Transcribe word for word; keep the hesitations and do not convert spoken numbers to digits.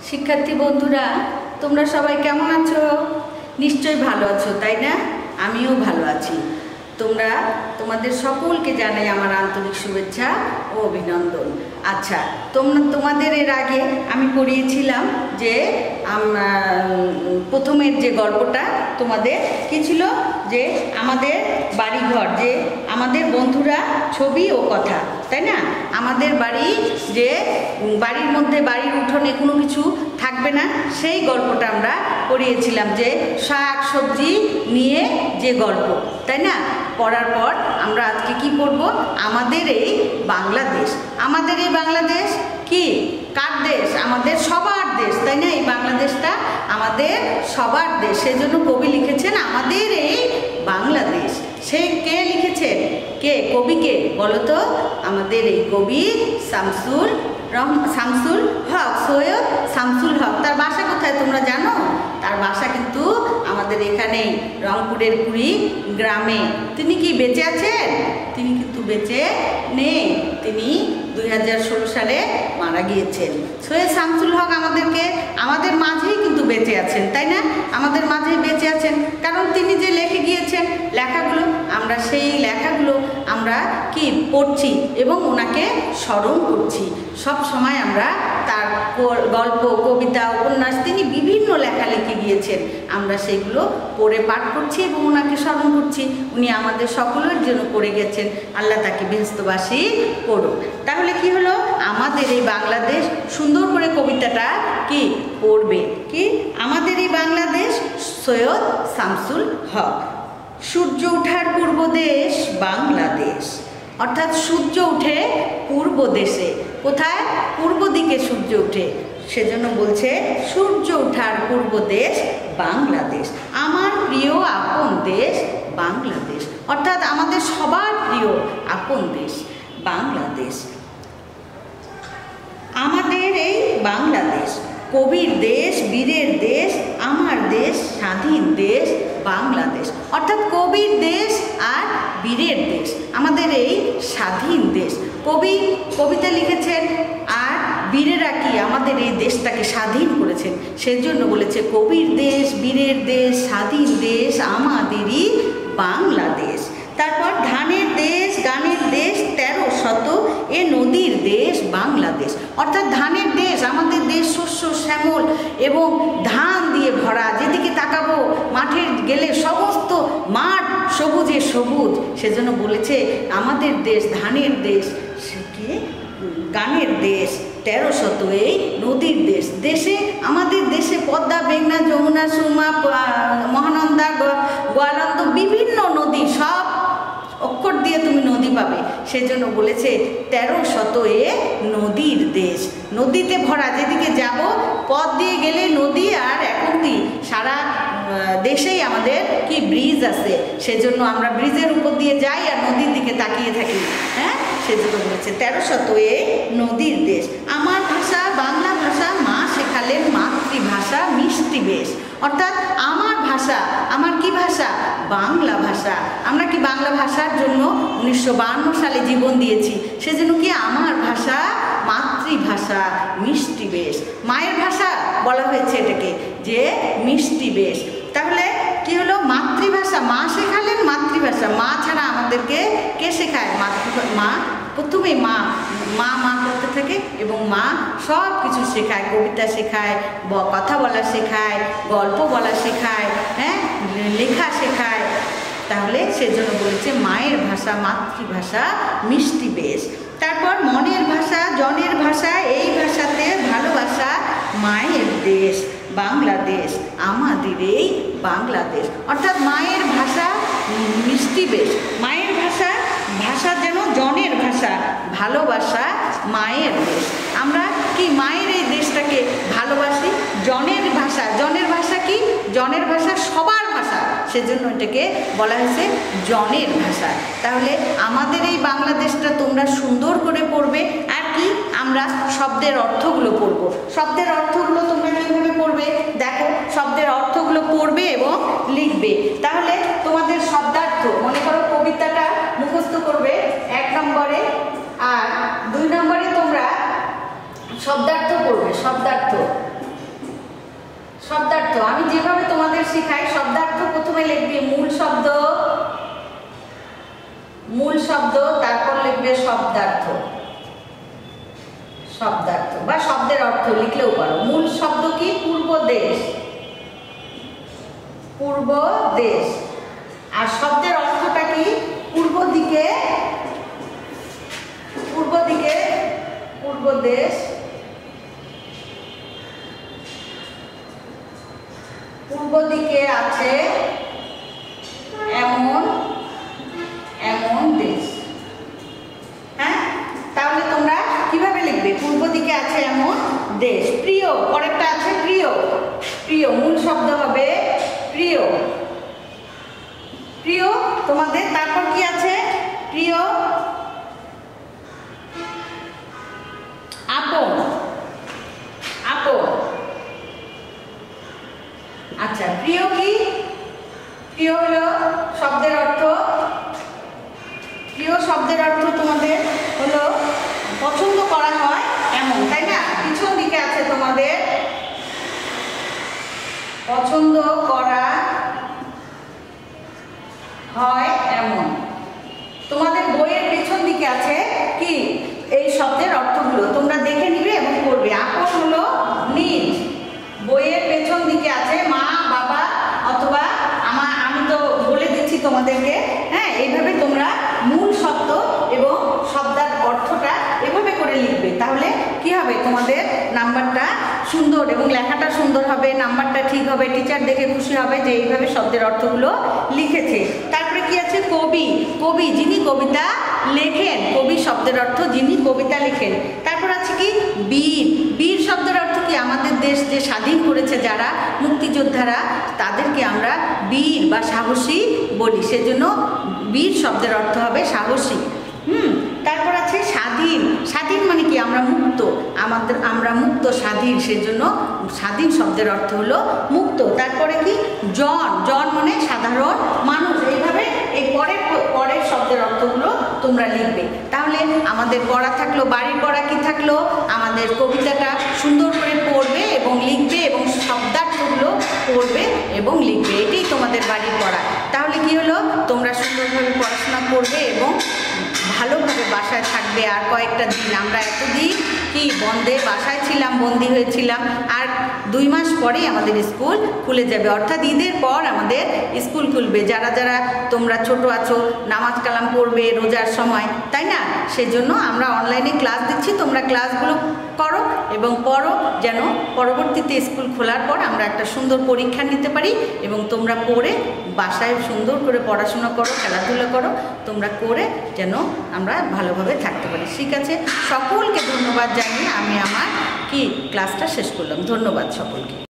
শিক্ষার্থী বন্ধুরা, তোমরা সবাই কেমন আছো? নিশ্চয়ই ভালো আছো, তাই না? আমিও ভালো আছি। তোমরা তোমাদের সকলকে জানাই আমার আন্তরিক শুভেচ্ছা ও অভিনন্দন। আচ্ছা, তোমরা তোমাদের এর আগে আমি পড়িয়েছিলাম যে প্রথমের যে গল্পটা তোমাদের কি ছিল, যে আমাদের বাড়িঘর, যে আমাদের বন্ধুরা ছবি ও কথা, তাই না? আমাদের বাড়ি, যে বাড়ির মধ্যে বাড়ির উঠোনে কোনো কিছু থাকবে না, সেই গল্পটা আমরা পড়িয়েছিলাম, যে শাক সবজি নিয়ে যে গল্প, তাই না? পড়ার পর আমরা আজকে কি পড়ব? আমাদের এই বাংলাদেশ। আমাদের এই বাংলাদেশ কি কার দেশ? আমাদের সবার দেশ, তাই না? এই বাংলাদেশটা আমাদের সবার দেশ, সেজন্য কবি লিখেছেন আমাদের এই বাংলাদেশ। সে কে লিখেছেন? কে কবি? কে বলো তো? আমাদের এই কবি শামসুল রহম শামসুল হক, সৈয়দ শামসুল হক। তার বাসা কোথায় তোমরা জানো? তার বাসা কিন্তু আমাদের এখানে রংপুরের কুড়ি গ্রামে। তিনি কি বেঁচে আছেন? তিনি কিন্তু বেঁচে নেই, তিনি দুই হাজার ষোলো সালে মারা গিয়েছেন। সৈয়দ শামসুল হক আমাদেরকে আমাদের মাঝেই কিন্তু বেঁচে আছেন, তাই না? আমাদের মাঝেই বেঁচে আছেন, কারণ তিনি যে লিখে গিয়েছেন লেখাগুলো, আমরা সেই লেখাগুলো আমরা কি পড়ছি এবং ওনাকে স্মরণ করছি। সব সময় আমরা তার গল্প, কবিতা, উপন্যাস, তিনি বিভিন্ন লেখা লিখে গিয়েছেন, আমরা সেগুলো পড়ে পাঠ করছি এবং ওনাকে স্মরণ করছি। উনি আমাদের সকলের জন্য করে গেছেন, আল্লাহ তাকে বেহেশতবাসী করুক। তাহলে কি হলো? আমাদের এই বাংলাদেশ, সুন্দর করে কবিতাটা কি পড়বে, কি আমাদের এই বাংলাদেশ, সৈয়দ শামসুল হক। সূর্য ওঠার পূর্ব দেশ বাংলাদেশ, অর্থাৎ সূর্য উঠে পূর্ব দেশে। কোথায়? পূর্ব দিকে সূর্য উঠে, সেজন্য বলছে সূর্য ওঠার পূর্ব দেশ বাংলাদেশ, আমার প্রিয় আপন দেশ বাংলাদেশ, অর্থাৎ আমাদের সবার প্রিয় আপন দেশ বাংলাদেশ। আমাদের এই বাংলাদেশ কবির দেশ, বীরের দেশ, আমার দেশ, স্বাধীন দেশ বাংলাদেশ, অর্থাৎ কবির দেশ আর বীরের দেশ, আমাদের এই স্বাধীন দেশ। কবি কবিতা লিখেছেন আর বীরেরা কি আমাদের এই দেশটাকে স্বাধীন করেছেন, সেজন্য বলেছে কবির দেশ, বীরের দেশ, স্বাধীন দেশ আমাদেরই বাংলাদেশ। তারপর ধানের দেশ, গানের দেশ, তেরো শত এ নদীর দেশ বাংলাদেশ, অর্থাৎ ধানের দেশ, আমাদের দেশ শস্য শ্যামল এবং ধান দিয়ে ভরা, যেদিকে তাকাবো মাঠে গেলে সমস্ত মাঠ সবুজে সবুজ, সেজন্য বলেছে আমাদের দেশ ধানের দেশ, সে কি গানের দেশ, তেরো শত এই নদীর দেশ। দেশে আমাদের দেশে পদ্মা, মেঘনা, যমুনা, সুরমা, মহানন্দা, গোয়ালন্দ, বিভিন্ন নদী, সব অক্ষর দিয়ে তুমি নদী পাবে, সেজন্য বলেছে তেরো শত এ নদীর দেশ, নদীতে ভরা, যেদিকে যাব পথ দিয়ে গেলে নদী, আর এখন কি সারা দেশেই আমাদের কি ব্রিজ আছে, সেজন্য আমরা ব্রিজের উপর দিয়ে যাই আর নদীর দিকে তাকিয়ে থাকি, হ্যাঁ, সেজন্য বলেছে তেরো শত এ নদীর দেশ। আমার ভাষা বাংলা ভাষা, মা শেখালেন মাতৃভাষা মিষ্টি বেশ, অর্থাৎ আমার ভাষা, আমার কি ভাষা? বাংলা ভাষা। আমরা কি বাংলা ভাষার জন্য উনিশশো বাহান্ন সালে জীবন দিয়েছি, সেজন্য কি আমার ভাষা মাতৃভাষা মিষ্টি বেশ। মায়ের ভাষা বলা হয়েছে এটাকে, যে মিষ্টি বেশ। তাহলে কি হলো? মাতৃভাষা, মা শেখালেন মাতৃভাষা। মা ছাড়া আমাদেরকে কে শেখায়? মাতৃ মা প্রথমে মা মা মা করতে থাকে এবং মা সব কিছু শেখায়, কবিতা শেখায়, কথা বলা শেখায়, গল্প বলা শেখায়, হ্যাঁ, লেখা শেখায়। তাহলে সেজন্য বলেছে মায়ের ভাষা মাতৃভাষা মিষ্টি বেশ। তারপর মনের ভাষা, জনের ভাষা, এই ভাষাতে ভালোবাসা, মায়ের দেশ বাংলাদেশ আমাদের এই বাংলাদেশ, অর্থাৎ মায়ের ভাষা মিষ্টি বেশ, মায়ের ভাষা, ভাষা যেন জনের ভাষা, ভালোবাসা, মায়ের দেশ। আমরা কি মায়ের এই দেশটাকে ভালোবাসি। জনের ভাষা, জনের ভাষা কি? জনের ভাষা সবার ভাষা, সেজন্য এটাকে বলা হয়েছে জনের ভাষা। তাহলে আমাদের এই বাংলাদেশটা তোমরা সুন্দর করে পড়বে। আর কি আমরা শব্দের অর্থগুলো পড়ব। শব্দের অর্থগুলো তোমরা কীভাবে পড়বে? দেখো, শব্দের অর্থগুলো পড়বে এবং লিখবে। তাহলে তোমাদের শব্দার্থ, মনে করো কবিতাটা মুখস্থ করবে এক নম্বরে, আর দুই নম্বরে তোমরা শব্দার্থ পড়বে। শব্দার্থ শব্দার্থ আমি যেভাবে তোমাদের শেখাই, শব্দার্থ প্রথমে লিখবে মূল শব্দ, মূল শব্দ, তারপর লিখবে শব্দার্থ, শব্দার্থ বা শব্দের অর্থ লিখলেও পারো। মূল শব্দ কি? পূর্ব দেশ, পূর্ব দেশ। আর শব্দের অর্থটা কি? পূর্ব দিকে, পূর্ব দিকে, পূর্ব দেশ, পূর্ব দিকে আছে এমন এমন দেশ। হ্যাঁ, তাহলে তোমরা কিভাবে লিখবে? পূর্ব দিকে আছে এমন দেশ। প্রিয়, পরেরটা আছে প্রিয়, প্রিয় মূল শব্দ হবে প্রিয়, প্রিয় তোমাদের। তারপর কি আছে? প্রিয়, আপন, আপন। আচ্ছা, প্রিয় কি? প্রিয় হলো শব্দের অর্থ, প্রিয় শব্দের অর্থ তোমাদের হলো পছন্দ করা হয় এমন, তাই না? পিছন দিকে আছে তোমাদের পছন্দ করা হয় এমন। তোমাদের বইয়ের পেছন দিকে আছে কি এই শব্দের অর্থগুলো, তোমরা দেখে নিবে এবং পড়বে। আপন হলো নিজ, বইয়ের পেছন দিকে আছে মা, বাবা, অথবা আমার, আমি তো বলে দিচ্ছি তোমাদেরকে। হ্যাঁ, এইভাবে তোমরা মূল শব্দ এবং শব্দের অর্থটা এভাবে করে লিখবে, তাহলে কি হবে? তোমাদের নাম্বারটা সুন্দর এবং লেখাটা সুন্দর হবে, নাম্বারটা ঠিক হবে, টিচার দেখে খুশি হবে যে এইভাবে শব্দের অর্থগুলো লিখেছে। তারপরে কি আছে? কবি, কবি যিনি কবিতা লেখেন, কবি শব্দের অর্থ যিনি কবিতা লেখেন। তারপর আছে কি? বীর, বীর শব্দের অর্থ কি? আমাদের দেশ যে স্বাধীন করেছে যারা মুক্তিযোদ্ধারা, তাদেরকে আমরা বীর বা সাহসী বলি, সেজন্য বীর শব্দের অর্থ হবে সাহসী। হুম তারপর আছে স্বাধীন, স্বাধীন মানে কি? আমরা মুক্ত, আমাদের আমরা মুক্ত স্বাধীন, সেজন্য স্বাধীন শব্দের অর্থ হলো মুক্ত। তারপরে কি? জন, জন মানে সাধারণ মানুষ। এইভাবে এই পরের পরের শব্দের অর্থগুলো তোমরা লিখবে। তাহলে আমাদের পড়া থাকলো, বাড়ির পড়া কি থাকলো? আমাদের কবিতাটা সুন্দর করে পড়বে এবং লিখবে এবং শব্দার্থগুলো পড়বে এবং লিখবে, এটাই তোমাদের বাড়ির পড়া। তাহলে কি হলো? তোমরা সুন্দরভাবে পড়াশোনা করবে এবং ভালোভাবে বাসায় থাকবে। আর কয়েকটা দিন, আমরা এতদিন কি বন্ধে বাসায় ছিলাম, বন্দি হয়েছিলাম, আর দুই মাস পরেই আমাদের স্কুল খুলে যাবে, অর্থাৎ ঈদের পর আমাদের স্কুল খুলবে। যারা যারা তোমরা ছোট আছো, নামাজ কালাম পড়বে রোজার সময়, তাই না? সেজন্য আমরা অনলাইনে ক্লাস দিচ্ছি, তোমরা ক্লাসগুলো করো এবং পড়ো, যেন পরবর্তীতে স্কুল খোলার পর আমরা একটা সুন্দর পরীক্ষা নিতে পারি এবং তোমরা পড়ে বাসায় সুন্দর করে পড়াশোনা করো, খেলাধুলা করো, তোমরা করে যেন আমরা ভালোভাবে থাকতে পারি। ঠিক আছে, সকলকে ধন্যবাদ জানিয়ে আমি আমার কি ক্লাসটা শেষ করলাম। ধন্যবাদ সকলকে।